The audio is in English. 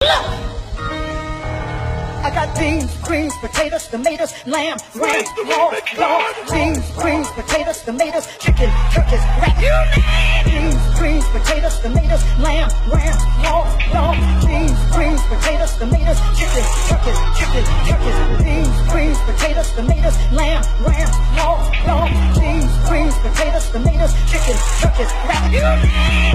I got beans, greens, potatoes, tomatoes, lamb, ram, raw, dog. Beans, greens, potatoes, tomatoes, chicken, turkeys, rat. Beans, greens, potatoes, tomatoes, lamb, ram, raw, dog. Beans, greens, potatoes, tomatoes, chicken, turkeys, Beans, greens, potatoes, tomatoes, lamb, ram, raw, dog. Beans, greens, potatoes, tomatoes, chicken, turkeys, rat.